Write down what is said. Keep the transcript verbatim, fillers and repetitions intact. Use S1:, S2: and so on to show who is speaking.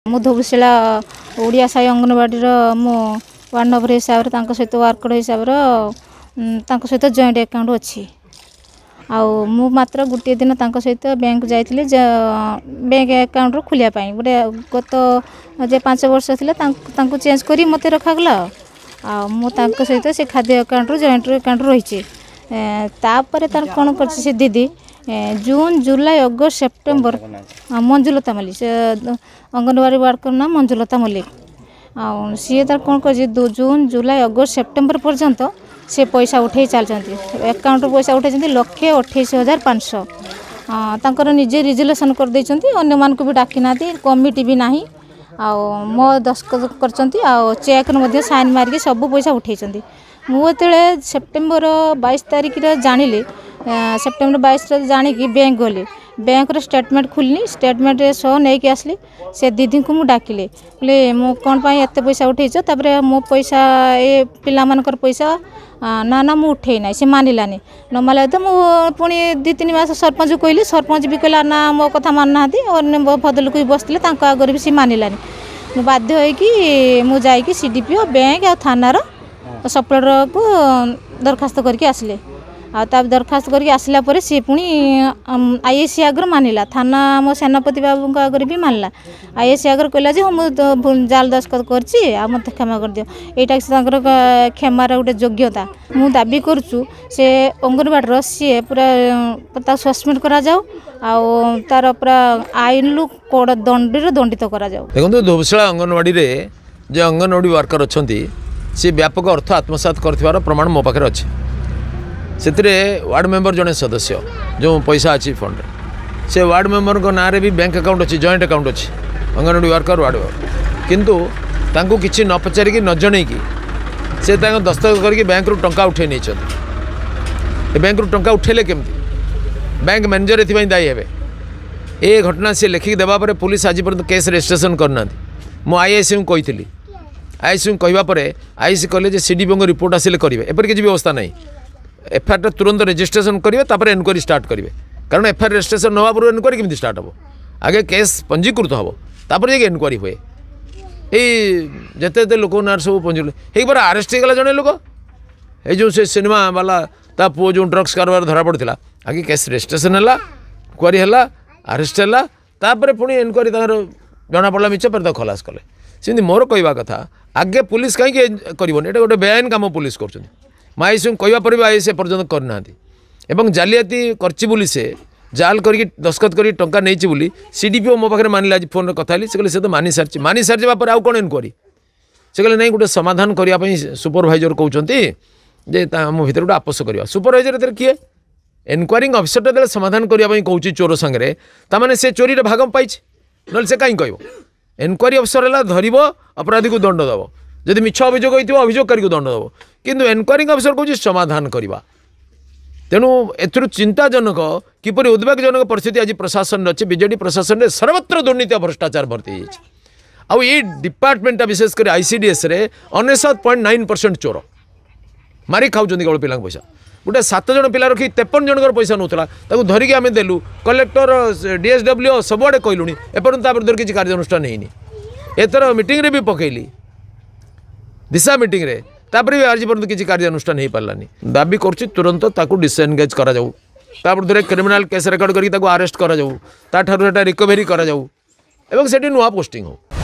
S1: मु धोबुशिला ओडिया साई अंगनवाड़ी मो ward number हिसाब से सहित वर्कर हिसाब से सहित जॉइंट अकाउंट अच्छी आउ मु मात्र गोटे दिन सहित बैंक जाइए बैंक अकाउंट खोलियापाई गोटे गत जे पाँच वर्ष थी चेंज कर मत रखागला आ मुझे सहित से खाद्य अकाउंट जॉइंट अकाउंट रही तापर तार कौन कर दीदी जून जुलाई अगस्त सेप्टेम्बर मंजुलता मल्लिक से अंगनवाड़ी वर्कर ना मंजुलता मल्लिक आ सी तार कौन कर जून जुलाई अगस्त सेप्टेम्बर पर्यंत से पैसा उठे चलती अकाउंट पैसा उठे लक्षे अठाईस हजार पाँच सौ तांकर निजे रिजोल्यूशन कर अन्य मान को भी डाकी ना कमिटी भी ना आ मो दस्तखत कर चेक साइन मारिक सब पैसा उठे मुझे सेप्टेम्बर बाईस तारीख जानिली सेप्टेम्बर बाईस जानिकी बैंक गली बैंक स्टेटमेंट खोलनी स्टेटमेंट सह नहीं आसली से दीदी को मुझे डाकिले बोले मु कौन पाई एत पैसा उठेच तापर मो पैसा ए पिला मानकर पैसा ना ना मुझे उठे ना से मानिलानी न माला तो मुझे पुणी दी तीन मास सरपंच को कहली सरपंच भी कहला ना मो कथा मान ना अन्य भद्रलोक भी बसते आगे भी सी मानिलानी मु बाध्य होगी मु जाइकी सीडीपीओ बैंक आ थानार सप्लायर को दरखास्त करके आसले आ दरखास्त करके आसला पर सी पुणी आईएससी आगर मानिला थाना मो सेनापति बाबू आगे भी मानला आईएससी आगर कहला जे हम जाल दस्तखत करछि आ मत क्षमा कर दियो एटा से क्षमार गोटे योग्यता मु दाबी करूछु से अंगनवाड़ी सी पूरा सस्पेंड करा जाऊ आ तार पूरा आईन लु कोड दंडी दंडित करा जाऊ।
S2: देखो धोबुशिला अंगनवाड़ी रे जे अंगनवाड़ी वर्कर अछंती से व्यापक अर्थ आत्मसात करथिबार प्रमाण मो पाखे अच्छे से वार्ड मेंबर जड़े सदस्य जो पैसा अच्छी फंड से वार्ड मेंबर को ना रे भी बैंक अकाउंट अच्छी जॉइंट अकाउंट अच्छी अंगनवाड़ी वर्कर वार्ड वर्कर किंतु तांको किसी न पचारिकी न जनईकी से दस्तखत करके बैंक रु टंका उठे नहीं बैंक रु टंका उठेले केमती बैंक मैनेजर एथि दायी हे ए घटना से लिखिक देवा पर पुलिस आज पर्यंत केस रजिस्ट्रेशन करना मु आईआईसी को कही आईसी को कहवा आईसी कहले सीडीपी को रिपोर्ट आसिले करेंगे एपर किसी व्यवस्था नहीं एफआईआर तुरंत रजिस्ट्रेशन करेंगे तापर एनक्वारी स्टार्ट करेंगे कारण एफआईआर रजिस्ट्रेशन नवा पूर्व एनक्वारी केमती स्टार्ट हम आगे केस पंजीकृत हम तापर जाके एनक्वारी हुए ये लोक ना सब पंजीकृत एक बार आरेस्ट होगा जड़े लोक ये जो से सिनेमा वाला ता पुओ जो ड्रग्स कारबार धरा पड़ा आगे केस रजिस्ट्रेशन है क्वारी है आरेस्ट है तापर पुणी एनक्वारी जना पड़ा मिछ पर खलास कले सेमती मोर कहवा कथा आगे पुलिस कहीं कर गोटे बेआईन काम पुलिस कर आईसी कहवा पर भी आईसी पर्यटन करना एवं जालियाती कर से जाल करके दस्खत कर टंका नहीं बोली सीडीपीओ मो पाखे मानिला आज फोन कथा से कहले से तो मानि सारी मानि सारी पर आउ कौन एनक्वारी से कहले नहीं गोटे समाधान करने सुपरभाइजर कहते जे मो भर गोटे आपस करवा सुपरभाइजर किए एनक्वायरिंग अफिसर जो समाधान करने कौच चोर सांगे ताने से चोरी भाग पाई ना से कहीं कह एनक्वारी अफिसर है धर अपराधी को दंड दब जदि मिछ अभियोग होता अभियोगकारी को दंड दब किंतु एनक्वायरिंग अफिसर कौन समाधान करवा तेणु एथुर चिंताजनक किपर उद्वेगजनक परिस्थिति आज प्रशासन अच्छे बीजेडी प्रशासन में सर्वत्र दुर्नीति भ्रष्टाचार भर्ती आउ ये डिपार्टमेंटा विशेषकर आईसीडीएस रे अनेशत पॉइंट नाइन परसेंट चोर मारी खाऊँ केवल पिला पैसा गोटे सात जन पिला रखी तेपन जनकर पैसा नौला धरिकी आम देलु कलेक्टर डीएसडब्ल्यू सबुआड़े कहलुनी एपर्यंत किसी कार्यानुष्ठान नहीं एथर मीटिंग रे भी पकईली दिशा मीटिंग रे तापर भी आज पर्यंत किसी कार्यानुष्ठान हो पारानी दाबी कर तुरंत ताकू डिसएनगेज करा जाऊ तापर क्रिमिनाल केस रेकर्ड करके अरेस्ट करा जाऊ ता ठारू रिकवरी करा जाऊ एवं सेठी नुआ पोस्टिंग हो।